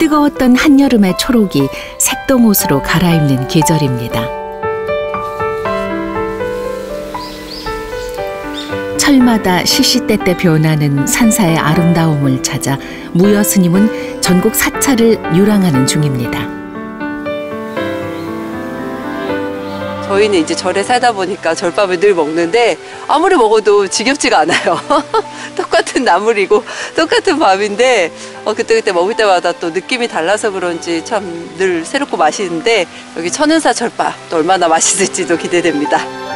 뜨거웠던 한여름의 초록이 색동옷으로 갈아입는 계절입니다. 철마다 시시때때 변하는 산사의 아름다움을 찾아 무여 스님은 전국 사찰을 유랑하는 중입니다. 저희는 이제 절에 살다 보니까 절밥을 늘 먹는데 아무리 먹어도 지겹지가 않아요. 똑같은 나물이고 똑같은 밥인데 그때그때 먹을 때마다 또 느낌이 달라서 그런지 참 늘 새롭고 맛있는데 여기 천은사 절밥 또 얼마나 맛있을지도 기대됩니다.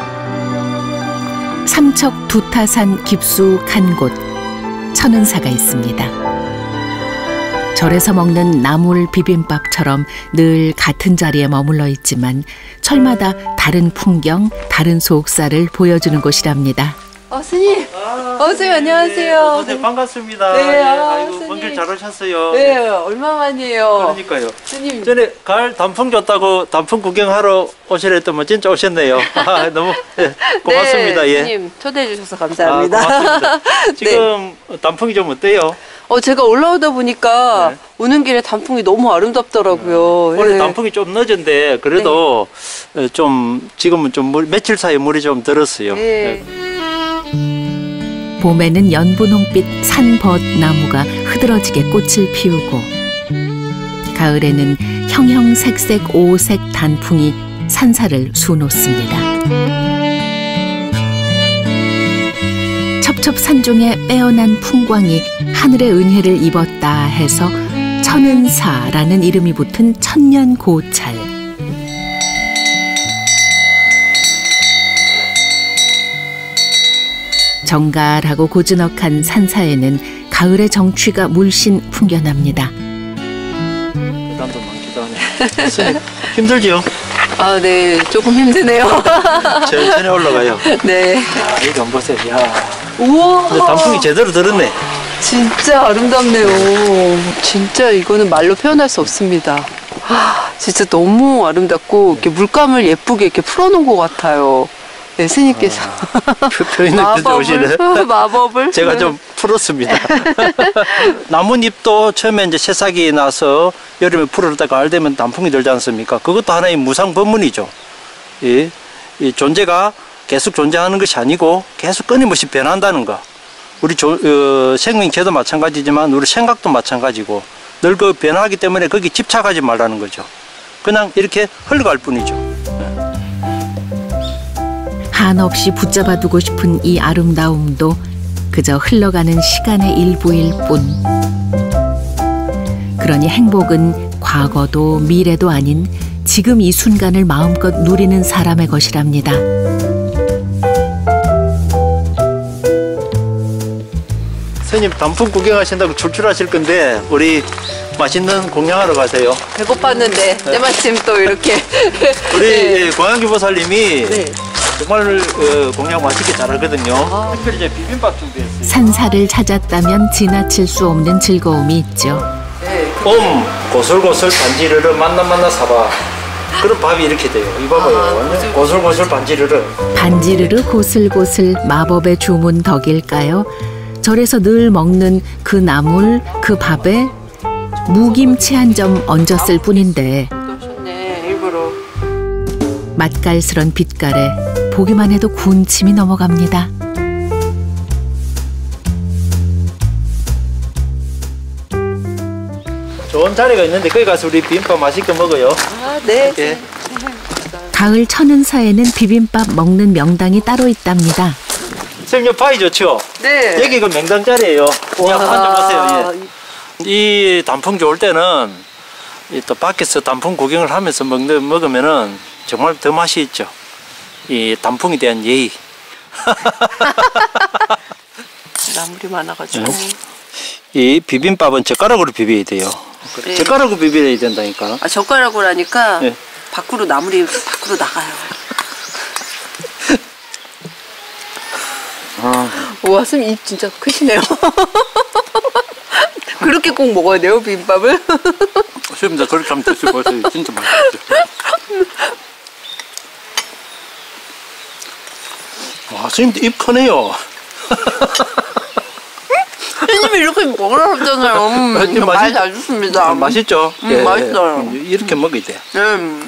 삼척 두타산 깊숙한 곳 천은사가 있습니다. 절에서 먹는 나물 비빔밥처럼 늘 같은 자리에 머물러 있지만 철마다 다른 풍경, 다른 속살을 보여주는 곳이랍니다. 스님! 스님 안녕하세요. 네, 반갑습니다. 네, 아이고, 먼 길 잘 오셨어요. 네, 얼마만이에요. 그러니까요. 스님. 전에 가을 단풍 줬다고 단풍 구경하러 오시려 했더니 진짜 오셨네요. 너무 고맙습니다. 네, 예. 스님 초대해 주셔서 감사합니다. 고맙습니다. 지금 단풍이 좀 어때요? 제가 올라오다 보니까 오는 길에 단풍이 너무 아름답더라고요. 원래 단풍이 좀 늦은데 그래도 좀 지금은 좀 며칠 사이에 물이 좀 들었어요. 봄에는 연분홍빛 산벗나무가 흐드러지게 꽃을 피우고 가을에는 형형색색 오색 단풍이 산사를 수놓습니다. 첩첩산중의 빼어난 풍광이 하늘의 은혜를 입었다 해서 천은사라는 이름이 붙은 천년고찰. 정갈하고 고즈넉한 산사에는 가을의 정취가 물씬 풍겨납니다. 계단도 많기도 하네. 힘들지요? 네, 조금 힘드네요. 천천히 올라가요. 네. 이거 한번 보세요. 야. 우와. 단풍이 제대로 들었네. 진짜 아름답네요. 진짜 이거는 말로 표현할 수 없습니다. 진짜 너무 아름답고 이렇게 물감을 예쁘게 이렇게 풀어놓은 것 같아요. 네, 스님께서 표현을 오시네. 마법을 제가 좀 풀었습니다. 나뭇잎도 처음에 이제 새싹이 나서 여름에 풀었다가 가을 되면 단풍이 들지 않습니까? 그것도 하나의 무상법문이죠. 이 존재가 계속 존재하는 것이 아니고 계속 끊임없이 변한다는 거. 우리 생명체도 마찬가지지만 우리 생각도 마찬가지고 늘 그 변하기 때문에 거기 집착하지 말라는 거죠. 그냥 이렇게 흘러갈 뿐이죠. 한없이 붙잡아두고 싶은 이 아름다움도 그저 흘러가는 시간의 일부일 뿐. 그러니 행복은 과거도 미래도 아닌 지금 이 순간을 마음껏 누리는 사람의 것이랍니다. 스님 단풍 구경하신다고 출출하실 건데 우리 맛있는 공양하러 가세요. 배고팠는데 때마침 또 이렇게 우리 광양기보살님이 정말 공양 맛있게 잘하거든요. 특별히 이제 비빔밥 준비했어요. 산사를 찾았다면 지나칠 수 없는 즐거움이 있죠. 고슬고슬 반지르르 만나 사바. 그런 밥이 이렇게 돼요. 이 봐봐요. 고슬고슬 반지르르. 반지르르 고슬고슬 마법의 주문 덕일까요? 절에서 늘 먹는 그 나물, 그 밥에 무김치 한 점 얹었을 뿐인데 일부러 맛깔스런 빛깔에 보기만 해도 군침이 넘어갑니다. 좋은 자리가 있는데 거기 가서 우리 비빔밥 맛있게 먹어요. 네. 예. 가을 천은사에는 비빔밥 먹는 명당이 따로 있답니다. 선생님 파이 좋죠? 네. 여기가 명당 자리예요. 그냥 앉아보세요. 예. 이 단풍 좋을 때는 또 밖에서 단풍 구경을 하면서 먹으면은 정말 더 맛이 있죠. 이 단풍에 대한 예의. 나물이 많아가지고. 이 비빔밥은 젓가락으로 비벼야 돼요. 네. 젓가락으로 비벼야 된다니까. 젓가락으로 하니까 네. 나물이 밖으로 나가요. 와, 선생님 입 진짜 크시네요. 그렇게 꼭 먹어야 돼요, 비빔밥을? 선생님, 그렇게 하면 드셔보세요. 진짜 맛있죠. 와, 선생님도 입 크네요. 선생님 스님이 이렇게 먹으라 그러잖아요. 많이 잘 줬습니다. 맛있죠? 맛있어요. 이렇게 먹어야 돼. 네.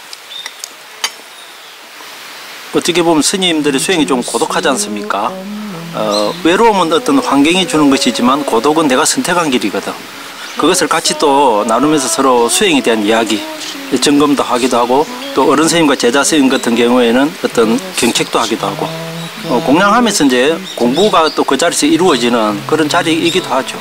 어떻게 보면 스님들의 수행이 좀 고독하지 않습니까? 외로움은 어떤 환경이 주는 것이지만 고독은 내가 선택한 길이거든. 그것을 같이 또 나누면서 서로 수행에 대한 이야기, 점검도 하기도 하고 또 어른 스님과 제자 스님 같은 경우에는 어떤 경책도 하기도 하고 공양하면서 이제 공부가 또 그 자리에서 이루어지는 그런 자리이기도 하죠.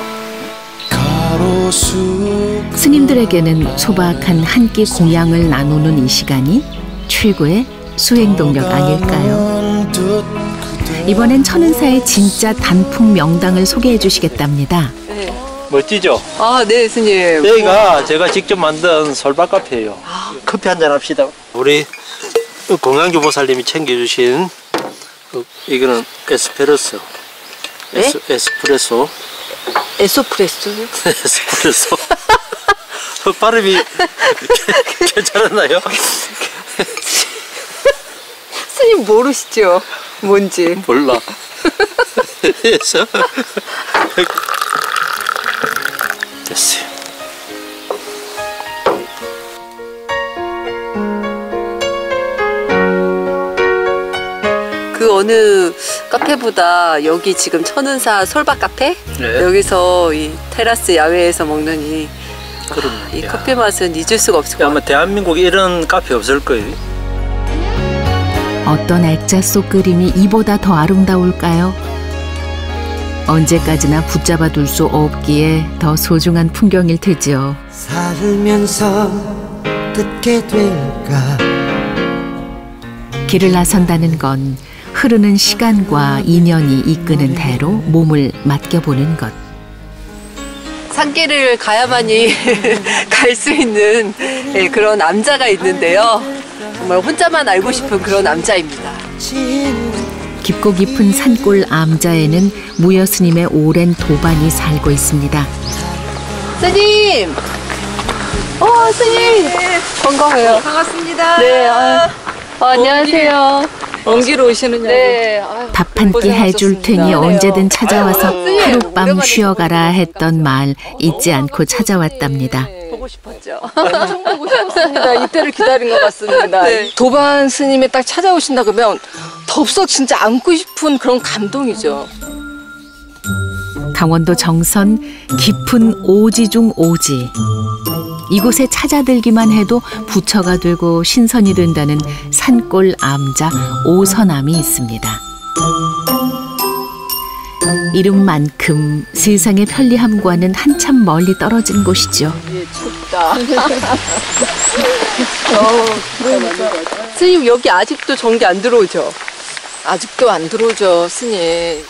스님들에게는 소박한 한 끼 공양을 나누는 이 시간이 최고의 수행 동력 아닐까요? 이번엔 천은사의 진짜 단풍 명당을 소개해 주시겠답니다. 네. 멋지죠? 아, 네, 스님. 여기가 제가 직접 만든 솔밭 카페예요. 커피 한잔 합시다. 우리 공양주보살님이 챙겨주신 이거는 에스프레소. 네? 에스프레소. 에소프레소요? 에스프레소. 발음이 괜찮았나요? 스님 모르시죠? 뭔지. 몰라. 그래서 됐어요. 그 어느 카페보다 여기 지금 천은사 솔밭 카페? 네. 여기서 이 테라스 야외에서 먹는 이 커피 맛은 잊을 수가 없을 것 아마 같아요. 대한민국에 이런 카페 없을 거예요. 어떤 액자 속 그림이 이보다 더 아름다울까요? 언제까지나 붙잡아 둘 수 없기에 더 소중한 풍경일 테지요. 살면서 듣게 될까. 길을 나선다는 건 흐르는 시간과 인연이 이끄는 대로 몸을 맡겨보는 것. 산길을 가야만이 갈 수 있는 그런 남자가 있는데요. 정말 혼자만 알고 싶은 그런 남자입니다. 깊고 깊은 산골 암자에는 무여 스님의 오랜 도반이 살고 있습니다. 스님! 스님! 건강해요. 반갑습니다. 네, 안녕하세요. 옮기러 오시느냐고. 네. 밥 한 끼 해줄 테니 언제든 찾아와서 하룻밤 쉬어가라 했던 말 잊지 않고 찾아왔답니다. 보고 싶었죠. 엄청 보고 싶었습니다. 이때를 기다린 것 같습니다. 네. 도반 스님이 딱 찾아오신다 그러면 덥석 진짜 안고 싶은 그런 감동이죠. 강원도 정선 깊은 오지 중 오지. 이곳에 찾아들기만 해도 부처가 되고 신선이 된다는 산골 암자 오선암이 있습니다. 이름만큼 세상의 편리함과는 한참 멀리 떨어진 곳이죠. 춥다. 스님 여기 아직도 전기 안 들어오죠? 아직도 안 들어오죠, 스님.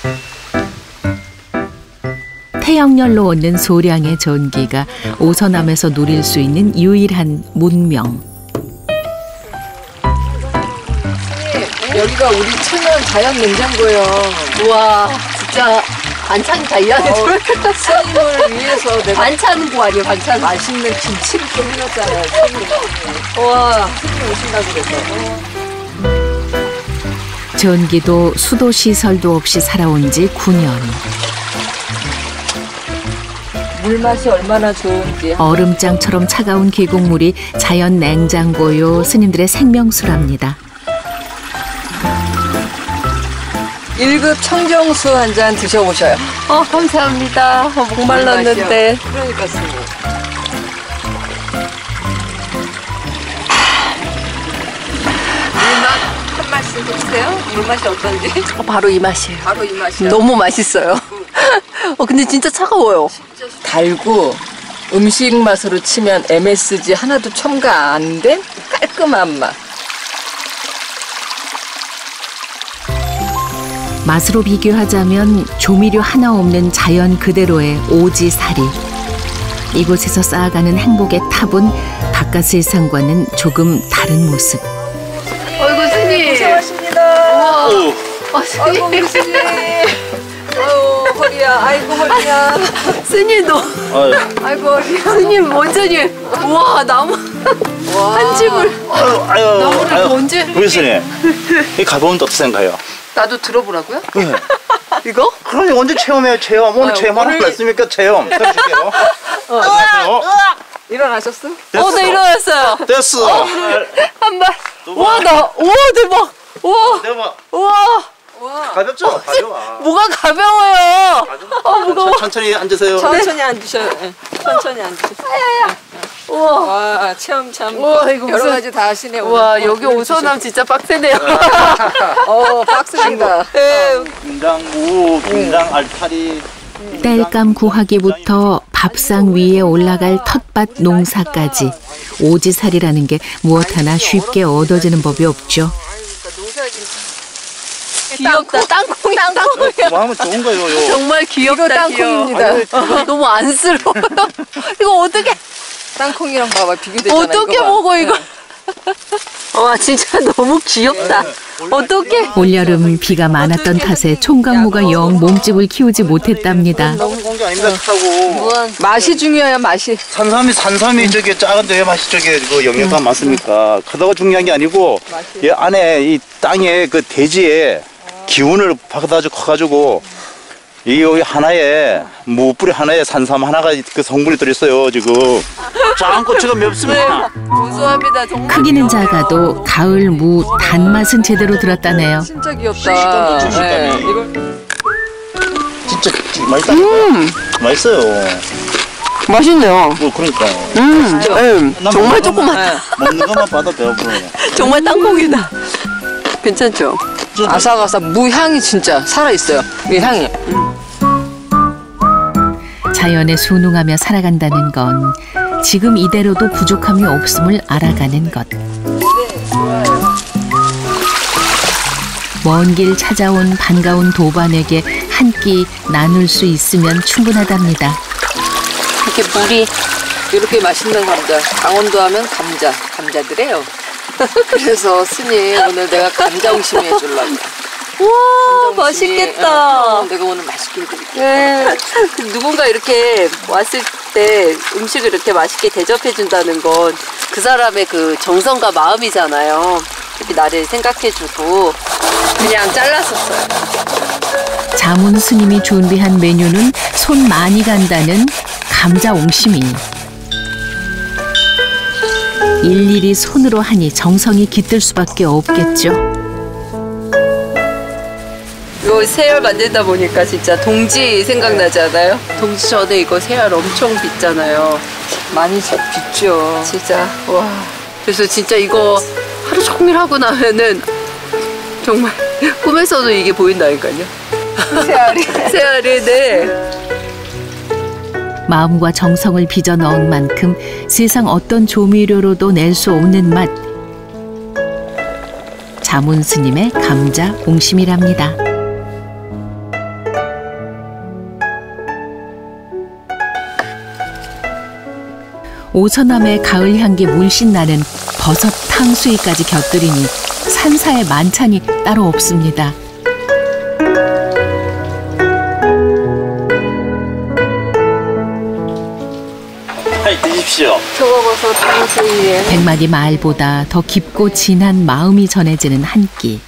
태양열로 얻는 소량의 전기가 오선암에서 누릴 수 있는 유일한 문명. 여기가 우리 천연 자연 냉장고예요. 우와, 진짜 반찬이 다 이 안에 들어있다. 스님을 위해서 내가 반찬고 아니에요, 반찬. 맛있는 김치를 좀 해놨잖아요. 스님. 우와. 스님 오신다고 그래서. 전기도 수도 시설도 없이 살아온 지 9년. 물맛이 얼마나 좋은지. 얼음장처럼 차가운 계곡물이 자연 냉장고요 스님들의 생명수랍니다. 1급 청정수 한 잔 드셔보셔요. 감사합니다. 목말랐는데. 그러니까 스님. 물맛 한 말씀 해주세요. 물맛이 어떤지. 바로 이 맛이에요. 바로 이 맛이요. 너무 맛있어요. 근데 진짜 차가워요. 달고 음식 맛으로 치면 MSG 하나도 첨가 안 된 깔끔한 맛. 맛으로 비교하자면 조미료 하나 없는 자연 그대로의 오지살이. 이곳에서 쌓아가는 행복의 탑은 바깥 세상과는 조금 다른 모습. 어이구, 스님. 고생하십니다. 스님. 아이고 우리 스님. 아유 허리야. 아이고 허리야. 스님 너. 아이고 허리야. 스님 완전히. 우와, 나무. 한 집을. 나무를 언제. 우리 스님, 이 가보면 어떠신가요? 나도 들어보라고요? 네. 이거? 그러니 언제 체험해요, 체험. 오늘 체험하는 거 있습니까, 체험. 들어줄게요. 안녕하세요. 일어나셨어? 네, 일어났어요. 됐어. 한 발. 와, 대박. 와, 대박. 와. 가볍죠? 가벼워. 뭐가 가벼워요. 무거워. 천천히 앉으세요. 천천히 앉으셔요. 네. 천천히 앉으세요. 우와. 와, 체험 참 우와, 이거 여러 무슨- 가지 다 하시네. 와, 여기 오선함 진짜 빡세네요. 빡습니다. 네. 김장무, 김장 알타리. 땔감 구하기부터 밥상 위에 올라갈 텃밭 농사까지 오지살이라는 게 무엇 하나 쉽게 얻어지는 법이 없죠. 귀엽다. 땅콩이야. 뭐 하면 좋은 거예요. 정말 귀엽다. 이거 땅콩입니다. 귀여워. 너무 안쓰러워요. 이거 어떻게 땅콩이랑 봐봐 비교되잖아. 어떻게 이거 봐. 먹어 이거? 와, 진짜 너무 귀엽다. 어떻게? 올여름 비가 많았던 탓에 총각무가 영 몸집을 키우지 못했답니다. 너무 공개 아닙니다. 하고 맛이 중요해요. 맛이. 산삼이 저기 작은데 왜 맛이 저기 그 영양가 많습니까? 크다고 중요한 게 아니고 이 안에 이 땅에 그 대지에 기운을 받아가지고 커가지고 이 여기 하나에 무뿌리 하나에 산삼 하나가 그 성분이 들어있어요 지금. 작은 고추가 맵습니다. 고소합니다. 정말. 크기는 작아도 가을 무 단맛은 제대로 들었다네요. 진짜 귀엽다. 네. 이거 진짜 맛있다니까. 맛있어요. 맛있네요. 뭐 그러니까 정말 조그맣다. 먹는 것만 봐도 배고프네요. 정말 땅콩이다. 괜찮죠? 아삭아삭 무 향이 진짜 살아 있어요. 이 향이. 자연에 순응하며 살아간다는 건 지금 이대로도 부족함이 없음을 알아가는 것. 먼 길 찾아온 반가운 도반에게 한 끼 나눌 수 있으면 충분하답니다. 이렇게 물이 이렇게 맛있는 감자. 강원도 하면 감자들이에요. 그래서 스님 오늘 내가 감자 옹심이 해주려고. 우와, 맛있겠다. 내가 오늘 맛있게 해드릴게. 네. 누군가 이렇게 왔을 때 음식을 이렇게 맛있게 대접해준다는 건 그 사람의 그 정성과 마음이잖아요. 이렇게 나를 생각해주고 그냥 잘랐었어요. 자문 스님이 준비한 메뉴는 손 많이 간다는 감자 옹심이. 일일이 손으로 하니 정성이 깃들 수밖에 없겠죠. 이거 새알 만들다 보니까 진짜 동지 생각나잖아요. 동지 전에 이거 새알 엄청 빚잖아요. 많이 빚죠. 진짜 와. 그래서 진짜 이거 하루 종일 하고 나면은 정말 꿈에서도 이게 보인다니까요. 새알이. 새알이 네. 마음과 정성을 빚어 넣은 만큼 세상 어떤 조미료로도 낼 수 없는 맛. 자문 스님의 감자 옹심이랍니다. 오서남의 가을 향기 물씬 나는 버섯 탕수육까지 곁들이니 산사의 만찬이 따로 없습니다. 드십시오. 표고버섯 탕수육에 100마디 말보다 더 깊고 진한 마음이 전해지는 한 끼.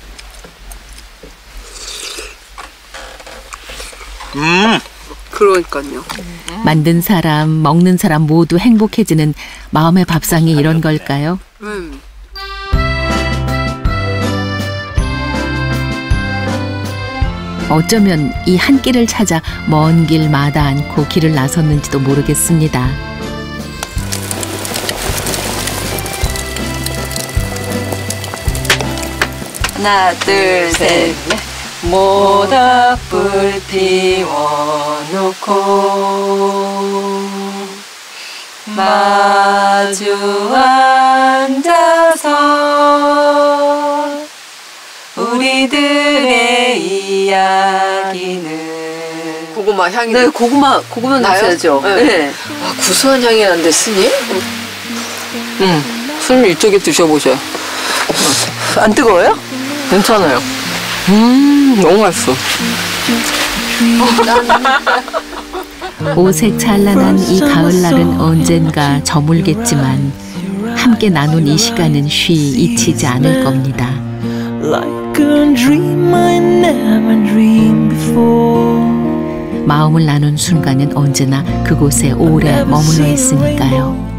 그러니까요. 만든 사람, 먹는 사람 모두 행복해지는 마음의 밥상이 이런 걸까요? 어쩌면 이 한 끼를 찾아 먼 길 마다 않고 길을 나섰는지도 모르겠습니다. 하나, 둘, 셋. 모닥불 피워놓고 마주 앉아서 우리들의 이야기는 고구마 향이. 네, 고구마 넣으셔야죠. 네. 네. 아, 구수한 향이 나는데 스님? 스님 이쪽에 드셔보셔요. 안 뜨거워요? 괜찮아요. 너무 맛있어. 오색 찬란한 이 가을날은 언젠가 저물겠지만 함께 나눈 이 시간은 쉬 잊히지 않을 겁니다. like a dream I never dreamed before. 마음을 나눈 순간은 언제나 그곳에 오래 머물러 있으니까요.